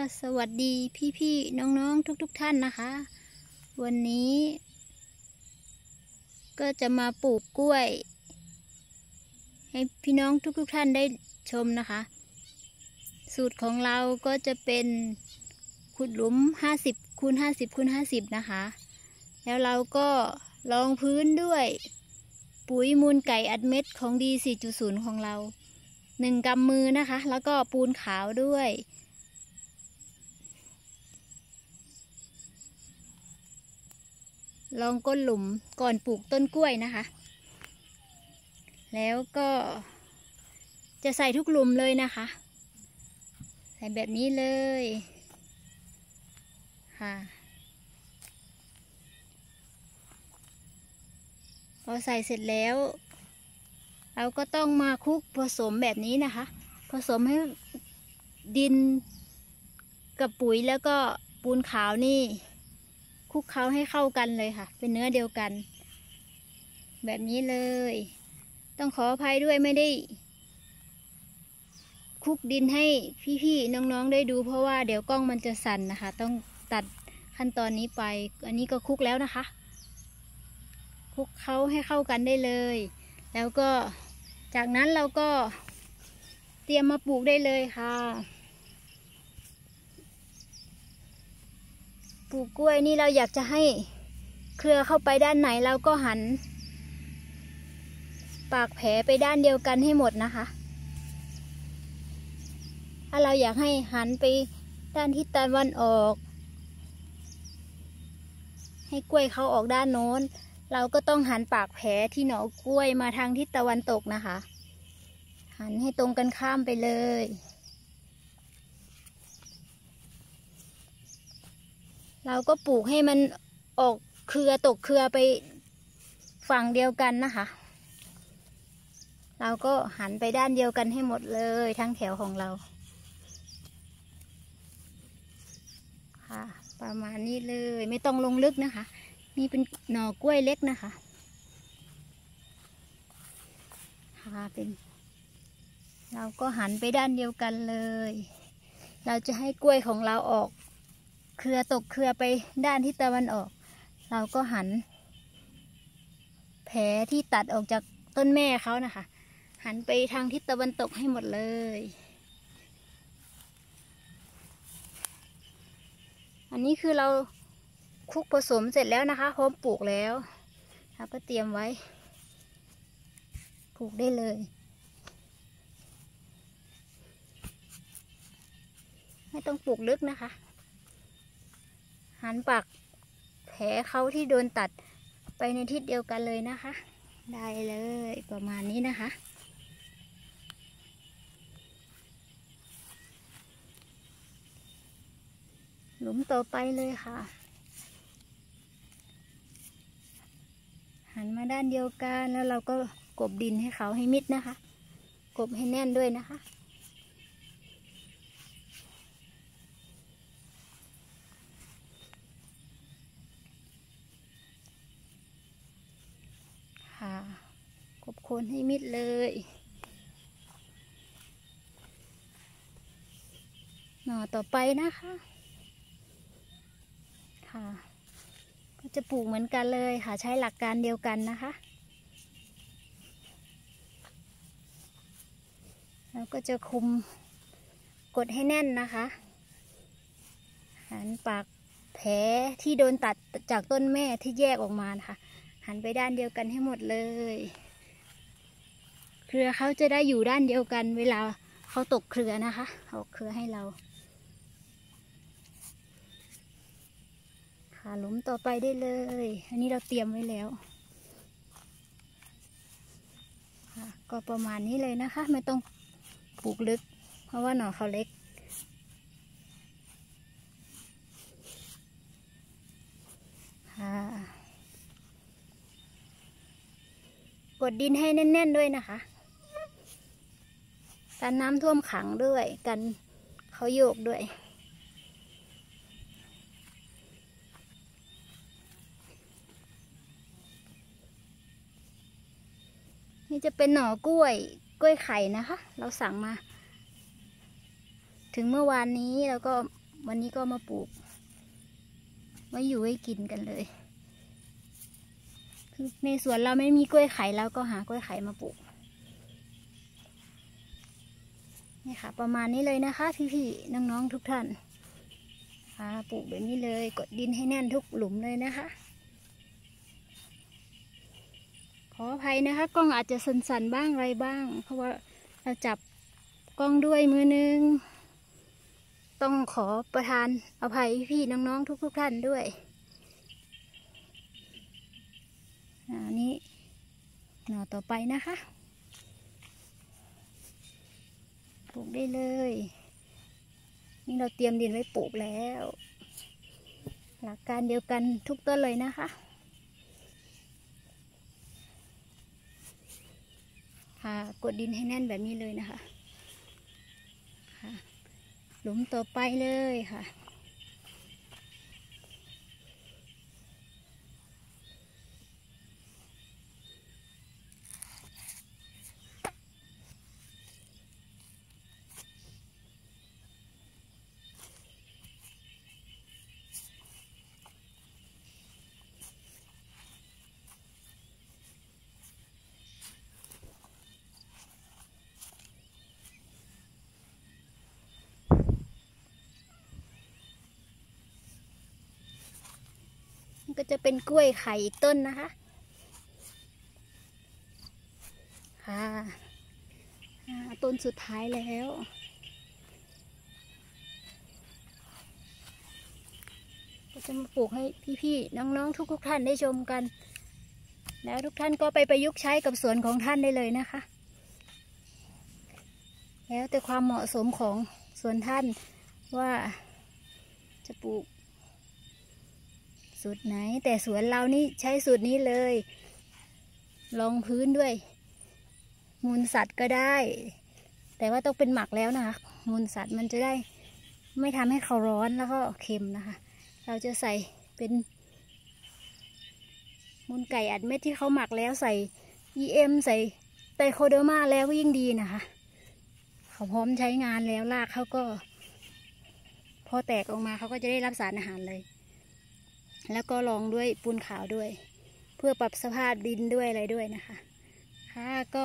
สวัสดีพี่ๆน้องๆทุกท่านนะคะ วันนี้ก็จะมาปลูกกล้วยให้พี่น้องทุกท่านได้ชมนะคะ สูตรของเราก็จะเป็นขุดหลุม50 คูณ 50 คูณ 50นะคะแล้วเราก็รองพื้นด้วยปุ๋ยมูลไก่อัดเม็ดของดี 4.0 ของเรา1 กำมือนะคะแล้วก็ปูนขาวด้วยลองก้นหลุมก่อนปลูกต้นกล้วยนะคะแล้วก็จะใส่ทุกหลุมเลยนะคะใส่แบบนี้เลยค่ะพอใส่เสร็จแล้วเราก็ต้องมาคลุกผสมแบบนี้นะคะผสมให้ดินกับปุ๋ยแล้วก็ปูนขาวนี่คลุกเคล้าให้เข้ากันเลยค่ะเป็นเนื้อเดียวกันแบบนี้เลยต้องขออภัยด้วยไม่ได้คลุกดินให้พี่ๆน้องๆได้ดูเพราะว่าเดี๋ยวกล้องมันจะสั่นนะคะต้องตัดขั้นตอนนี้ไปอันนี้ก็คลุกแล้วนะคะคลุกเคล้าให้เข้ากันได้เลยแล้วก็จากนั้นเราก็เตรียมมาปลูกได้เลยค่ะปลูกกล้วยนี่เราอยากจะให้เครือเข้าไปด้านไหนเราก็หันปากแผลไปด้านเดียวกันให้หมดนะคะถ้าเราอยากให้หันไปด้านทิศตะวันออกให้กล้วยเขาออกด้านโน้นเราก็ต้องหันปากแผลที่หน่อกล้วยมาทางทิศตะวันตกนะคะหันให้ตรงกันข้ามไปเลยเราก็ปลูกให้มันออกเครือตกเครือไปฝั่งเดียวกันนะคะเราก็หันไปด้านเดียวกันให้หมดเลยทั้งแถวของเราค่ะประมาณนี้เลยไม่ต้องลงลึกนะคะนี่เป็นหน่อกล้วยเล็กนะคะค่ะเป็นเราก็หันไปด้านเดียวกันเลยเราจะให้กล้วยของเราออกเครือตกเครือไปด้านทิศตะวันออกเราก็หันแผลที่ตัดออกจากต้นแม่เขานะคะหันไปทางทิศตะวันตกให้หมดเลยอันนี้คือเราคลุกผสมเสร็จแล้วนะคะพร้อมปลูกแล้วเราก็เตรียมไว้ปลูกได้เลยไม่ต้องปลูกลึกนะคะหันปากแผลเขาที่โดนตัดไปในทิศเดียวกันเลยนะคะได้เลยประมาณนี้นะคะหลุมต่อไปเลยค่ะหันมาด้านเดียวกันแล้วเราก็กบดินให้เขาให้มิดนะคะกบให้แน่นด้วยนะคะค่ะกบโคนให้มิดเลยหน่อต่อไปนะคะค่ะก็จะปลูกเหมือนกันเลยค่ะใช้หลักการเดียวกันนะคะแล้วก็จะคุมกดให้แน่นนะคะหันปากแผลที่โดนตัดจากต้นแม่ที่แยกออกมานะคะหันไปด้านเดียวกันให้หมดเลยเครือเขาจะได้อยู่ด้านเดียวกันเวลาเขาตกเครือนะคะออกเครือให้เราค่ะหลุมต่อไปได้เลยอันนี้เราเตรียมไว้แล้วค่ะก็ประมาณนี้เลยนะคะไม่ต้องปลูกลึกเพราะว่าหน่อเขาเล็กค่ะกดดินให้แน่นๆด้วยนะคะกันน้ำท่วมขังด้วยกันเขาโยกด้วยนี่จะเป็นหน่อกล้วยไข่นะคะเราสั่งมาถึงเมื่อวานนี้แล้วก็วันนี้ก็มาปลูกไว้อยู่ไว้กินกันเลยคือในสวนเราไม่มีกล้วยไข่แล้วก็หากล้วยไข่มาปลูกนี่ค่ะประมาณนี้เลยนะคะพี่ๆน้องๆทุกท่านปลูกแบบนี้เลยกดดินให้แน่นทุกหลุมเลยนะคะขออภัยนะคะกล้องอาจจะสั่นๆบ้างอะไรบ้างเพราะว่าเราจับกล้องด้วยมือนึงต้องขอประทานอภัยพี่น้องๆทุกท่านด้วยนี่หน่อต่อไปนะคะปลูกได้เลยนี่เราเตรียมดินไว้ปลูกแล้วหลักการเดียวกันทุกต้นเลยนะคะกดดินให้แน่นแบบนี้เลยนะคะหลุมต่อไปเลยค่ะก็จะเป็นกล้วยไข่อีกต้นนะคะต้นสุดท้ายแล้วก็จะมาปลูกให้พี่ๆน้องๆทุกท่านได้ชมกันแล้วทุกท่านก็ไปประยุกต์ใช้กับสวนของท่านได้เลยนะคะแล้วแต่ความเหมาะสมของสวนท่านว่าจะปลูกสูตรไหนแต่สวนเรานี่ใช้สูตรนี้เลยรองพื้นด้วยมูลสัตว์ก็ได้แต่ว่าต้องเป็นหมักแล้วนะคะมูลสัตว์มันจะได้ไม่ทำให้เขาร้อนแล้วก็เค็มนะคะเราจะใส่เป็นมูลไก่อัดเม็ดที่เขาหมักแล้วใส่ EM ใส่ไตรโคเดอร์มาแล้วก็ยิ่งดีนะคะเขาพร้อมใช้งานแล้วรากเขาก็พอแตกออกมาเขาก็จะได้รับสารอาหารเลยแล้วก็รองด้วยปูนขาวด้วยเพื่อปรับสภาพดินด้วยอะไรด้วยนะคะก็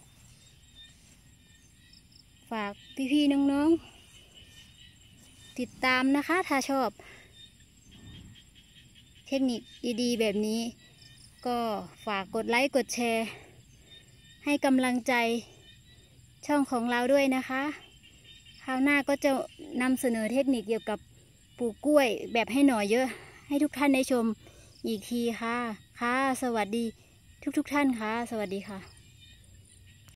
ฝากพี่ๆน้องๆติดตามนะคะถ้าชอบเทคนิคดีๆแบบนี้ก็ฝากกดไลค์กดแชร์ให้กำลังใจช่องของเราด้วยนะคะคราวหน้าก็จะนำเสนอเทคนิคเกี่ยวกับปลูกกล้วยแบบให้หน่อเยอะให้ทุกท่านได้ชมอีกทีค่ะสวัสดีทุกท่านค่ะสวัสดีค่ะ